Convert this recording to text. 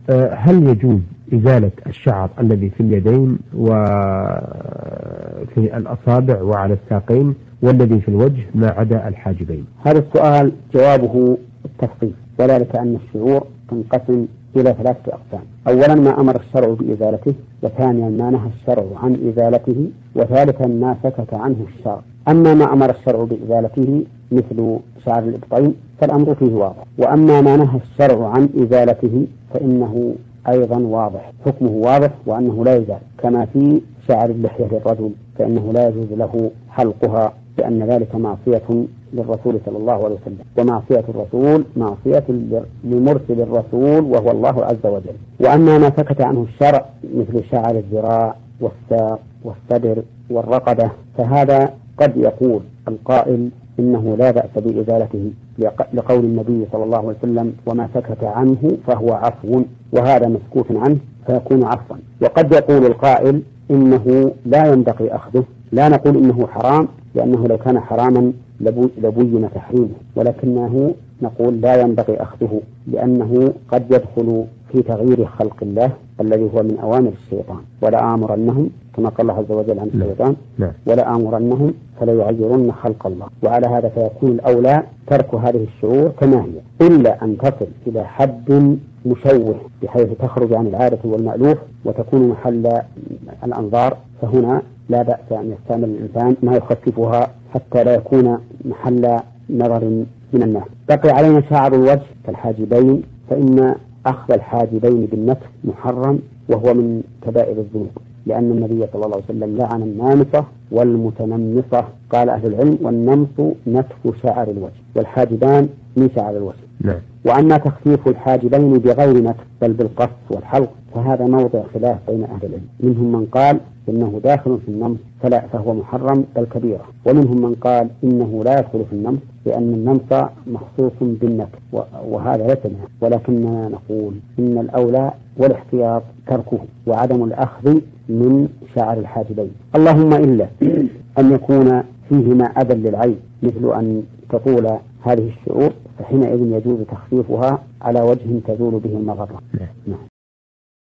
هل يجوز إزالة الشعر الذي في اليدين وفي الأصابع وعلى الساقين والذي في الوجه ما عدا الحاجبين؟ هذا السؤال جوابه التفصيل، وذلك أن الشعور تنقسم إلى 3 أقسام. أولا ما أمر الشرع بإزالته، وثانيا ما نهى الشرع عن إزالته، وثالثا ما سكت عنه الشرع. أما ما أمر الشرع بإزالته مثل شعر الإبطين فالأمر فيه واضح، وأما ما نهى الشرع عن إزالته فإنه أيضا واضح، حكمه واضح وأنه لا يزال، كما في شعر اللحية للرجل فإنه لا يجوز له حلقها، لأن ذلك معصية للرسول صلى الله عليه وسلم، ومعصية الرسول معصية لمرسل الرسول وهو الله عز وجل. وأما ما سكت عنه الشرع مثل شعر الذراع والساق والصدر والرقبة فهذا قد يقول القائل إنه لا بأس بإزالته لقول النبي صلى الله عليه وسلم وما سكت عنه فهو عفو، وهذا مسكوت عنه فيكون عفوا. وقد يقول القائل إنه لا ينبغي أخذه، لا نقول إنه حرام لأنه لو كان حراما لبين تحريمه، ولكنه نقول لا ينبغي أخذه لأنه قد يدخل في تغيير خلق الله الذي هو من أوامر الشيطان، ولا آمرنهم كما قال الله عز وجل عن الشيطان ولا آمرنهم فلا يغيرن خلق الله. وعلى هذا فيكون الأولى ترك هذه الشعور كما هي، إلا أن تصل إلى حد مشوه بحيث تخرج عن العادة والمألوف وتكون محل الأنظار، فهنا لا بأس أن يستعمل الإنسان ما يخففها حتى لا يكون محل نظر من الناس. بقي علينا شعر الوجه كالحاجبين، فإن أخذ الحاجبين بالنتف محرم وهو من كبائر الذنوب، لأن النبي صلى الله عليه وسلم لعن النامصة والمتنمصة. قال أهل العلم والنمص نتف شعر الوجه والحاجبان من شعر الوجه. وأما تخفيف الحاجبين بغير نتف بل بالقص والحلق فهذا موضع خلاف بين أهل العلم، منهم من قال إنه داخل في النمص فهو محرم بل كبيرة، ومنهم من قال إنه لا يدخل في النمص لأن النمص مخصوص بالنتف وهذا ليس منه، ولكننا نقول إن الأولى والاحتياط تركه وعدم الأخذ من شعر الحاجبين، اللهم إلا أن يكون فيهما أذى للعين مثل أن تطول هذه الشعور، فحينئذ يجوز تخفيفها على وجه تزول به المضرة.